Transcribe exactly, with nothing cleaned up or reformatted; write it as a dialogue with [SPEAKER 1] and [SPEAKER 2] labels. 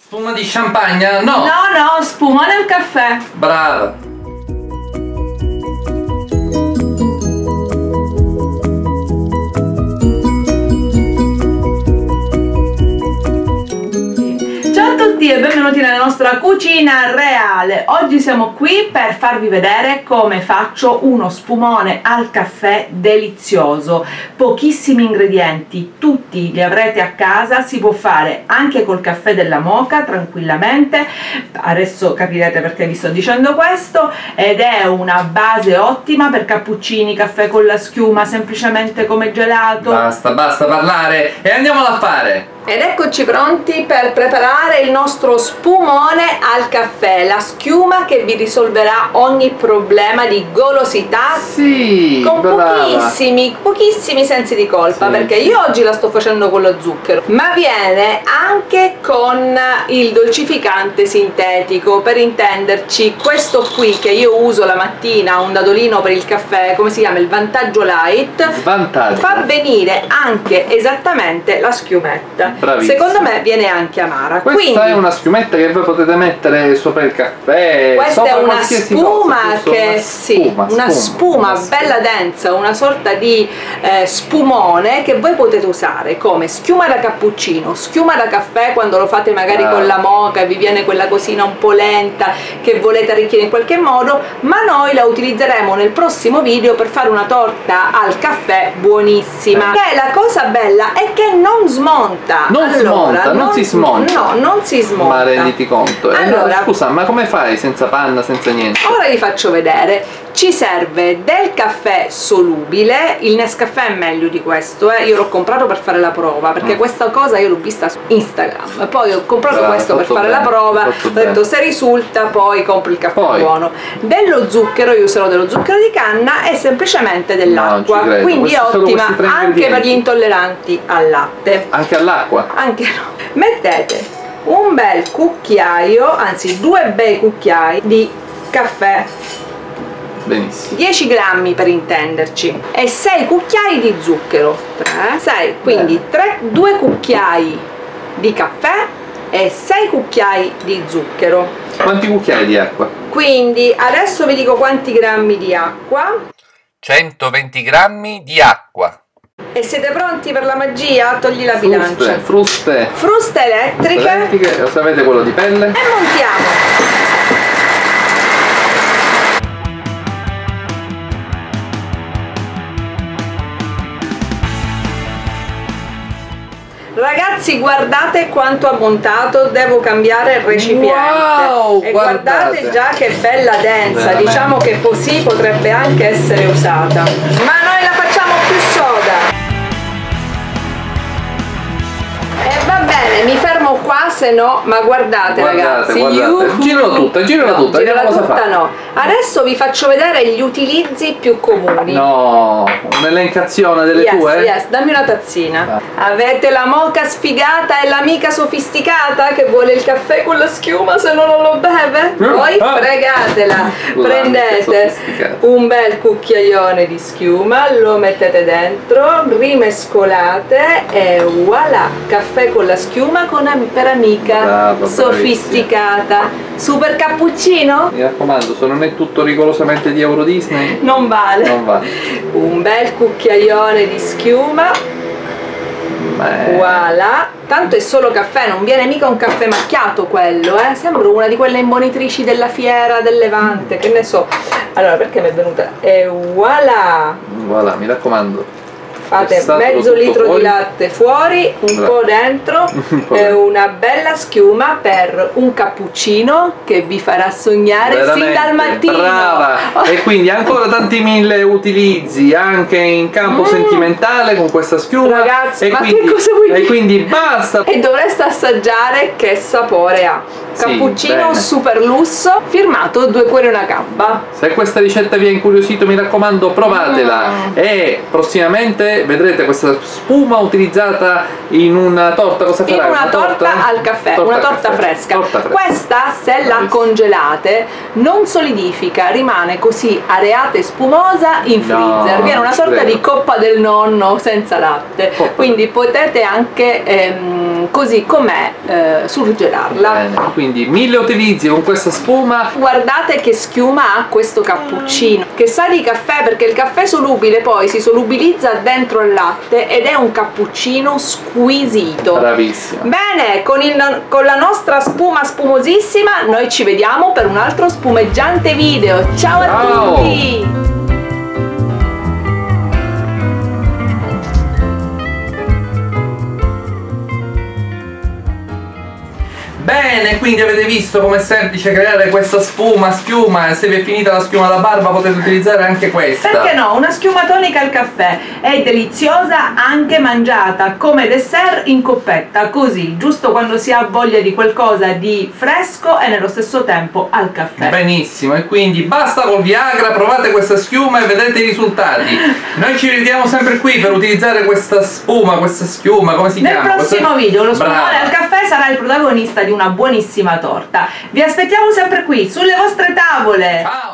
[SPEAKER 1] Spuma di champagne? No!
[SPEAKER 2] No, no, spuma nel caffè.
[SPEAKER 1] Brava!
[SPEAKER 2] Ciao a tutti e benvenuti nella nostra cucina reale. Oggi siamo qui per farvi vedere come faccio uno spumone al caffè delizioso. Pochissimi ingredienti, tutti li avrete a casa, si può fare anche col caffè della moka tranquillamente. Adesso capirete perché vi sto dicendo questo, ed è una base ottima per cappuccini, caffè con la schiuma, semplicemente come gelato.
[SPEAKER 1] Basta, basta parlare e andiamolo a fare!
[SPEAKER 2] Ed eccoci pronti per preparare il nostro spumone al caffè, la schiuma che vi risolverà ogni problema di golosità,
[SPEAKER 1] sì,
[SPEAKER 2] con
[SPEAKER 1] brava.
[SPEAKER 2] pochissimi, pochissimi sensi di colpa,
[SPEAKER 1] Sì,
[SPEAKER 2] perché
[SPEAKER 1] sì.
[SPEAKER 2] io oggi la sto facendo con lo zucchero, ma viene anche con il dolcificante sintetico. Per intenderci, questo qui che io uso la mattina, un dadolino per il caffè, come si chiama? Il Vantaggio Light,
[SPEAKER 1] Svantaggio.
[SPEAKER 2] fa venire anche esattamente la schiumetta.
[SPEAKER 1] Bravissima.
[SPEAKER 2] Secondo me viene anche amara.
[SPEAKER 1] Questa
[SPEAKER 2] Quindi,
[SPEAKER 1] è una schiumetta che voi potete mettere sopra il caffè.
[SPEAKER 2] questa
[SPEAKER 1] sopra
[SPEAKER 2] è una
[SPEAKER 1] qualsiasi
[SPEAKER 2] spuma
[SPEAKER 1] cosa, giusto?
[SPEAKER 2] che
[SPEAKER 1] una
[SPEAKER 2] sì,
[SPEAKER 1] spuma,
[SPEAKER 2] una spuma,
[SPEAKER 1] una spuma.
[SPEAKER 2] bella densa, una sorta di eh, spumone che voi potete usare come schiuma da cappuccino, schiuma da caffè quando lo fate magari
[SPEAKER 1] Ah.
[SPEAKER 2] con la moka e vi viene quella cosina un po' lenta che volete arricchire in qualche modo, ma noi la utilizzeremo nel prossimo video per fare una torta al caffè buonissima.
[SPEAKER 1] Eh.
[SPEAKER 2] E la cosa bella è che non smonta.
[SPEAKER 1] Non
[SPEAKER 2] allora,
[SPEAKER 1] smonta, non si smonta.
[SPEAKER 2] No, non si smonta.
[SPEAKER 1] Ma renditi conto. Eh, no,
[SPEAKER 2] Allora,
[SPEAKER 1] scusa, ma come fai senza panna, senza niente?
[SPEAKER 2] ora vi faccio vedere. Ci serve del caffè solubile, il Nescafè è meglio di questo, eh. Io l'ho comprato per fare la prova, perché
[SPEAKER 1] Mm.
[SPEAKER 2] questa cosa io l'ho vista su Instagram, poi ho comprato
[SPEAKER 1] Brava,
[SPEAKER 2] questo per
[SPEAKER 1] fatto
[SPEAKER 2] fare
[SPEAKER 1] bene,
[SPEAKER 2] la prova, ho
[SPEAKER 1] fatto
[SPEAKER 2] detto
[SPEAKER 1] bene.
[SPEAKER 2] se risulta poi compro il caffè
[SPEAKER 1] Poi.
[SPEAKER 2] buono. Dello zucchero, io userò dello zucchero di canna e semplicemente dell'acqua,
[SPEAKER 1] ci credo.
[SPEAKER 2] quindi è
[SPEAKER 1] Questi- solo
[SPEAKER 2] ottima
[SPEAKER 1] questi tre
[SPEAKER 2] anche
[SPEAKER 1] ingredienti.
[SPEAKER 2] per gli intolleranti al latte.
[SPEAKER 1] Anche all'acqua?
[SPEAKER 2] Anche no. Mettete un bel cucchiaio, anzi due bei cucchiai di caffè,
[SPEAKER 1] Benissimo.
[SPEAKER 2] dieci grammi per intenderci, e sei cucchiai di zucchero, tre, sei, quindi tre, due cucchiai di caffè e sei cucchiai di zucchero.
[SPEAKER 1] Quanti cucchiai di acqua?
[SPEAKER 2] Quindi adesso vi dico quanti grammi di acqua.
[SPEAKER 1] centoventi grammi di acqua.
[SPEAKER 2] E siete pronti per la magia? Togli la bilancia.
[SPEAKER 1] Fruste, fruste.
[SPEAKER 2] Fruste elettriche.
[SPEAKER 1] Elettriche, sapete quello di pelle?
[SPEAKER 2] E montiamo. Ragazzi, guardate quanto ha montato, devo cambiare il recipiente.
[SPEAKER 1] Wow,
[SPEAKER 2] e
[SPEAKER 1] guardate.
[SPEAKER 2] guardate già che bella densa,
[SPEAKER 1] Veramente.
[SPEAKER 2] diciamo che così potrebbe anche essere usata. Ma noi la facciamo più soda. E va bene, mi fermo qua, se no, ma guardate,
[SPEAKER 1] Guardate,
[SPEAKER 2] ragazzi,
[SPEAKER 1] guardate.
[SPEAKER 2] yuhu.
[SPEAKER 1] Girala tutta, girala
[SPEAKER 2] No,
[SPEAKER 1] tutta,
[SPEAKER 2] girala
[SPEAKER 1] vediamo cosa
[SPEAKER 2] tutta
[SPEAKER 1] fa.
[SPEAKER 2] no. Adesso vi faccio vedere gli utilizzi più comuni.
[SPEAKER 1] No, un'elencazione delle
[SPEAKER 2] Yes,
[SPEAKER 1] tue?
[SPEAKER 2] yes, dammi una tazzina. Avete la moka sfigata e l'amica sofisticata che vuole il caffè con la schiuma se no non lo beve? Voi
[SPEAKER 1] Ah.
[SPEAKER 2] fregatela.
[SPEAKER 1] L'amica
[SPEAKER 2] Prendete
[SPEAKER 1] sofisticata.
[SPEAKER 2] un bel cucchiaione di schiuma, lo mettete dentro, rimescolate e voilà, caffè con la schiuma con am- per amica
[SPEAKER 1] Brava,
[SPEAKER 2] sofisticata. Super cappuccino?
[SPEAKER 1] Mi raccomando, se non è tutto rigorosamente di Euro Disney,
[SPEAKER 2] Non vale.
[SPEAKER 1] non va.
[SPEAKER 2] Un bel cucchiaione di schiuma.
[SPEAKER 1] Beh,
[SPEAKER 2] Voilà, tanto è solo caffè, non viene mica un caffè macchiato quello, eh? Sembra una di quelle imbonitrici della fiera del Levante, che ne so. Allora, perché mi è venuta? E voilà!
[SPEAKER 1] voilà, mi raccomando.
[SPEAKER 2] Fate
[SPEAKER 1] Versatelo
[SPEAKER 2] mezzo
[SPEAKER 1] tutto
[SPEAKER 2] litro
[SPEAKER 1] fuori.
[SPEAKER 2] di latte fuori, un
[SPEAKER 1] Bravo.
[SPEAKER 2] po' dentro
[SPEAKER 1] Un po'
[SPEAKER 2] e
[SPEAKER 1] dentro.
[SPEAKER 2] una bella schiuma per un cappuccino che vi farà sognare sin
[SPEAKER 1] Veramente,
[SPEAKER 2] dal mattino.
[SPEAKER 1] brava! E quindi ancora tanti mille utilizzi anche in campo
[SPEAKER 2] Mm.
[SPEAKER 1] sentimentale con questa schiuma.
[SPEAKER 2] Ragazzi,
[SPEAKER 1] e
[SPEAKER 2] ma
[SPEAKER 1] quindi,
[SPEAKER 2] che cosa vuoi
[SPEAKER 1] E
[SPEAKER 2] dire?
[SPEAKER 1] quindi basta!
[SPEAKER 2] E dovreste assaggiare che sapore ha.
[SPEAKER 1] Sì,
[SPEAKER 2] Cappuccino
[SPEAKER 1] bene.
[SPEAKER 2] super lusso, firmato Due Cuori e una Gamba.
[SPEAKER 1] Se questa ricetta vi ha incuriosito, mi raccomando, provatela.
[SPEAKER 2] Mm.
[SPEAKER 1] E prossimamente e vedrete questa spuma utilizzata in una torta. Cosa
[SPEAKER 2] in
[SPEAKER 1] farai?
[SPEAKER 2] una, una torta, torta al caffè, torta una torta caffè. Fresca. torta fresca. Questa, se la congelate, non solidifica, rimane così areata e spumosa in freezer. No, viene una sorta credo. di coppa del nonno senza latte. Coppa. Quindi potete anche ehm, così com'è eh, surgelarla.
[SPEAKER 1] Bene. Quindi mille utilizzi con questa spuma.
[SPEAKER 2] Guardate che schiuma ha questo cappuccino, che sa di caffè, perché il caffè solubile poi si solubilizza dentro il latte ed è un cappuccino squisito.
[SPEAKER 1] Bravissima.
[SPEAKER 2] Bene, con, il, con la nostra spuma spumosissima noi ci vediamo per un altro spumeggiante video. Ciao, Ciao. a tutti!
[SPEAKER 1] Bene, quindi avete visto com'è semplice creare questa spuma, schiuma. Se vi è finita la schiuma da barba potete utilizzare anche questa.
[SPEAKER 2] Perché no? Una schiuma tonica al caffè è deliziosa, anche mangiata come dessert in coppetta, così, giusto quando si ha voglia di qualcosa di fresco e nello stesso tempo al caffè.
[SPEAKER 1] Benissimo, e quindi basta col Viagra, provate questa schiuma e vedrete i risultati. Noi ci vediamo sempre qui per utilizzare questa spuma, questa schiuma, come si
[SPEAKER 2] Nel
[SPEAKER 1] chiama?
[SPEAKER 2] Nel prossimo
[SPEAKER 1] questa...
[SPEAKER 2] video lo spumone al caffè sarà il protagonista di una buonissima torta. Vi aspettiamo sempre qui, sulle vostre tavole!
[SPEAKER 1] Ciao!